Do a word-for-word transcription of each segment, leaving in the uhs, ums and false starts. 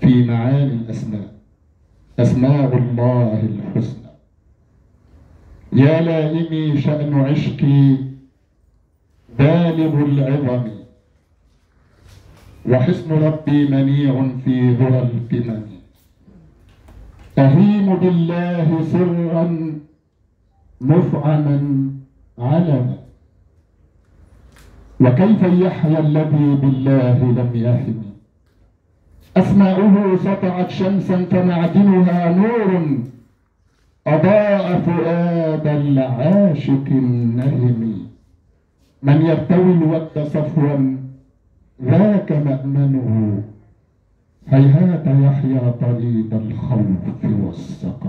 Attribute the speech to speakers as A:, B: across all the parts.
A: في معاني الأسماء، أسماء الله الحسنى. يا لائمي شأن عشقي بالغ العظم، وحسن ربي منيع في ذرى القمم. أهيم بالله سرا مفعما علما، وكيف يحيى الذي بالله لم يهم. أسماؤه سطعت شمسا فمعدنها نور أضاء فؤاد العاشق النهم. من يرتوي الود صفوا ذاك مأمنه، هيهات يحيا طريد الخوف والسقم.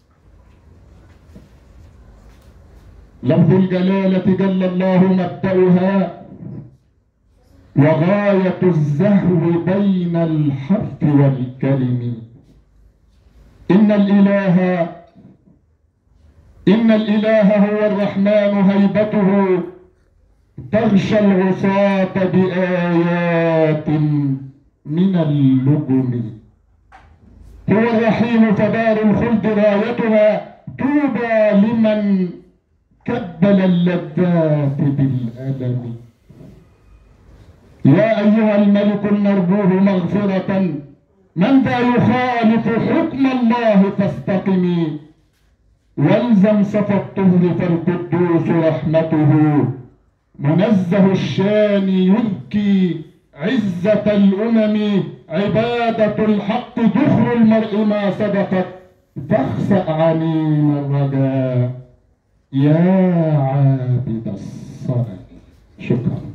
A: لفظ الجلالة جل الله مبدأها، وغاية الزهو بين الحرف والكلم. إن الإله إن الإله هو الرحمن، هيبته تغشى العصاة بآيات من اللجم. هو الرحيم فدار الخلد رايتها، طوبى لمن كبل اللذات بالألم. يا أيها الملك نرجوه مغفرة، من ذا يخالف حكم الله فاستقمي. والزم صفى الطهر فالقدوس رحمته، منزه الشان يذكي عزة الأمم. عبادة الحق دخل المرء ما صدقت، فاخسأ عنين الرجاء يا عابد الصنم. شكرا.